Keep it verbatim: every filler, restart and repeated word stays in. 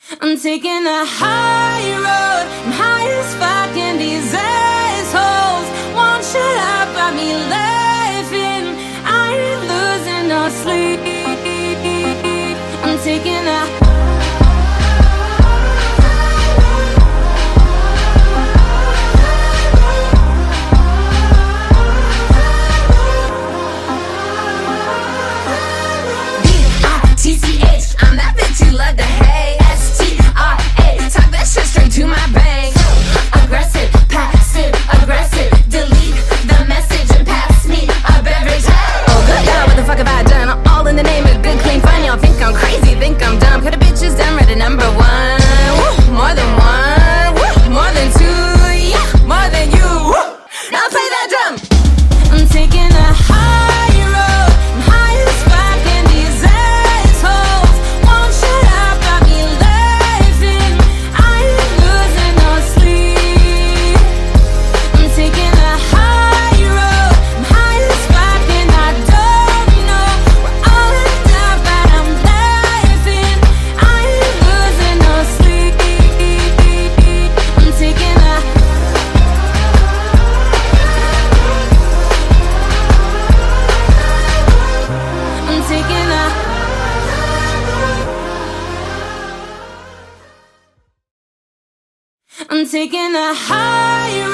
I'm taking a high road, I'm high as fuck and these assholes won't shut up about me laughing. I ain't losing no sleep. I'm taking a T C H, I'm that bitch you love to hate. S T R A, talk that shit straight to my bank. Aggressive, passive, aggressive. Delete the message and pass me a beverage. Oh good God, what the fuck have I done? All in the name of good, clean fun. Y'all think I'm crazy, think I'm dumb. Put a bitches down, ready number one. Woo, more than one, woo, more than two, yeah, more than you. Woo. Now play that drum. I'm taking a high road, I'm high as fuck and these assholes won't shut up about me laughing. I ain't losing no sleep. I'm taking a high road, I'm high as fuck and I don't know where all ended up, but I'm laughing. I ain't losing no sleep. I'm taking a I'm taking a I'm taking a high